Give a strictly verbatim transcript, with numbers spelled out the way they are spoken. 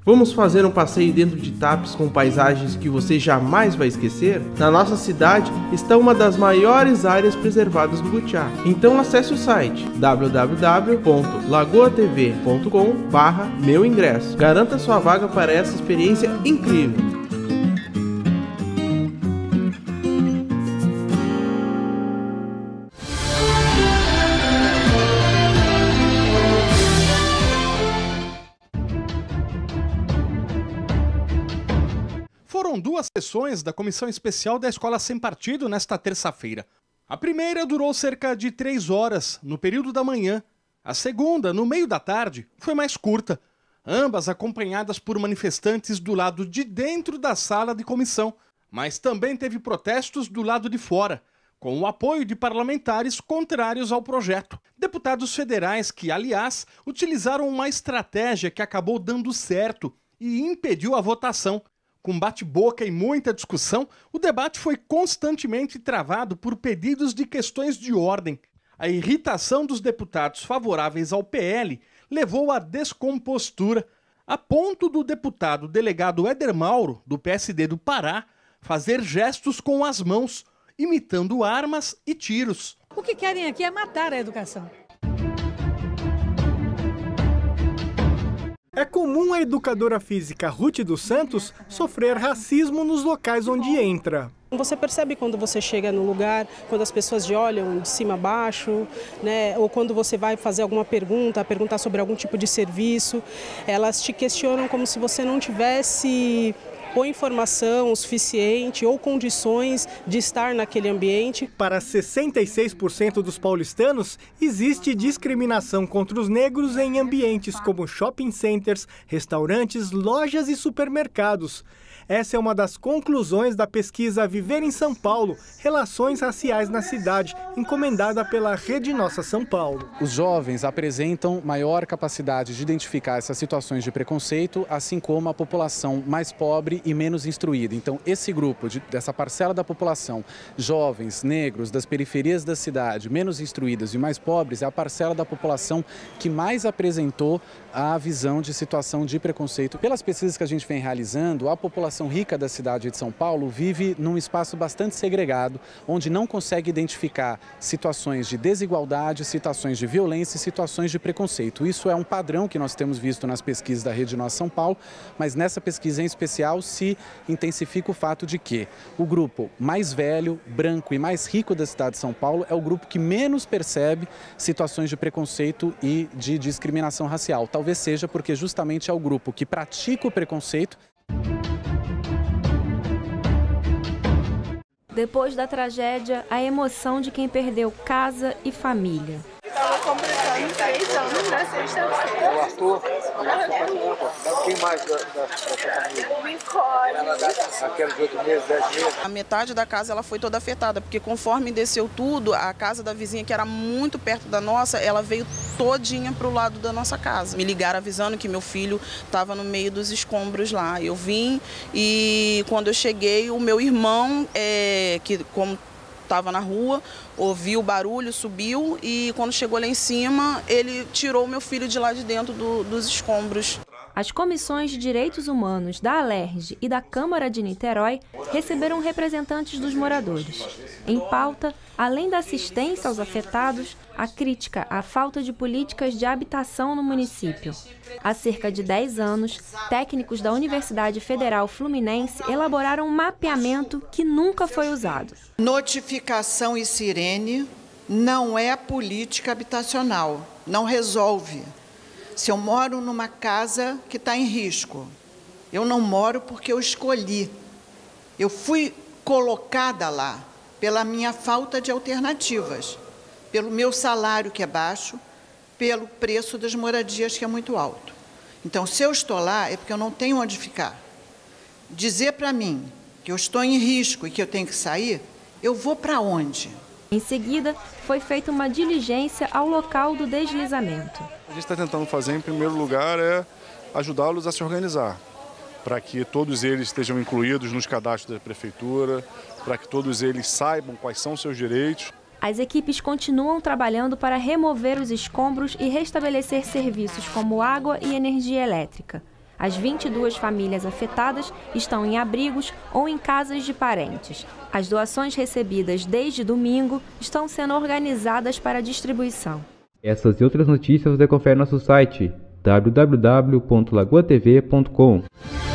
Vamos fazer um passeio dentro de Tapes com paisagens que você jamais vai esquecer? Na nossa cidade está uma das maiores áreas preservadas do Butiá. Então acesse o site w w w ponto lagoa t v ponto com barra meu ingresso. Garanta sua vaga para essa experiência incrível. Foram duas sessões da Comissão Especial da Escola Sem Partido nesta terça-feira. A primeira durou cerca de três horas, no período da manhã. A segunda, no meio da tarde, foi mais curta, ambas acompanhadas por manifestantes do lado de dentro da sala de comissão. Mas também teve protestos do lado de fora, com o apoio de parlamentares contrários ao projeto. Deputados federais que, aliás, utilizaram uma estratégia que acabou dando certo e impediu a votação. Com bate-boca e muita discussão, o debate foi constantemente travado por pedidos de questões de ordem. A irritação dos deputados favoráveis ao P L levou à descompostura, a ponto do deputado delegado Éder Mauro, do P S D do Pará, fazer gestos com as mãos, imitando armas e tiros. O que querem aqui é matar a educação. É comum a educadora física Ruth dos Santos sofrer racismo nos locais onde entra. Você percebe quando você chega no lugar, quando as pessoas te olham de cima a baixo, né? Ou quando você vai fazer alguma pergunta, perguntar sobre algum tipo de serviço, elas te questionam como se você não tivesse ou informação o suficiente ou condições de estar naquele ambiente. Para sessenta e seis por cento dos paulistanos, existe discriminação contra os negros em ambientes como shopping centers, restaurantes, lojas e supermercados. Essa é uma das conclusões da pesquisa Viver em São Paulo, Relações Raciais na Cidade, encomendada pela Rede Nossa São Paulo. Os jovens apresentam maior capacidade de identificar essas situações de preconceito, assim como a população mais pobre e menos instruída. Então, esse grupo, de, dessa parcela da população, jovens, negros, das periferias da cidade, menos instruídas e mais pobres, é a parcela da população que mais apresentou a visão de situação de preconceito. Pelas pesquisas que a gente vem realizando, a população rica da cidade de São Paulo vive num espaço bastante segregado, onde não consegue identificar situações de desigualdade, situações de violência e situações de preconceito. Isso é um padrão que nós temos visto nas pesquisas da Rede Nossa São Paulo, mas nessa pesquisa em especial se intensifica o fato de que o grupo mais velho, branco e mais rico da cidade de São Paulo é o grupo que menos percebe situações de preconceito e de discriminação racial. Talvez seja porque justamente é o grupo que pratica o preconceito. Depois da tragédia, a emoção de quem perdeu casa e família. Estava completando três anos na sexta-feira. O Arthur, quem mais da, da, da família? Nicole. Aqueles de oito meses, dez meses. A metade da casa ela foi toda afetada, porque conforme desceu tudo, a casa da vizinha, que era muito perto da nossa, ela veio todinha para o lado da nossa casa. Me ligaram avisando que meu filho estava no meio dos escombros lá. Eu vim e quando eu cheguei, o meu irmão, é, que como estava na rua, ouviu o barulho, subiu e quando chegou lá em cima, ele tirou o meu filho de lá de dentro do, dos escombros. As comissões de direitos humanos da Alerj e da Câmara de Niterói receberam representantes dos moradores. Em pauta, além da assistência aos afetados, a crítica à falta de políticas de habitação no município. Há cerca de dez anos, técnicos da Universidade Federal Fluminense elaboraram um mapeamento que nunca foi usado. Notificação e sirene não é política habitacional, não resolve. Se eu moro numa casa que está em risco, eu não moro porque eu escolhi. Eu fui colocada lá pela minha falta de alternativas, pelo meu salário que é baixo, pelo preço das moradias que é muito alto. Então, se eu estou lá, é porque eu não tenho onde ficar. Dizer para mim que eu estou em risco e que eu tenho que sair, eu vou para onde? Em seguida, foi feita uma diligência ao local do deslizamento. A gente está tentando fazer, em primeiro lugar, é ajudá-los a se organizar, para que todos eles estejam incluídos nos cadastros da prefeitura, para que todos eles saibam quais são os seus direitos. As equipes continuam trabalhando para remover os escombros e restabelecer serviços como água e energia elétrica. As vinte e duas famílias afetadas estão em abrigos ou em casas de parentes. As doações recebidas desde domingo estão sendo organizadas para distribuição. Essas e outras notícias você confere no nosso site w w w ponto lagoa t v ponto com.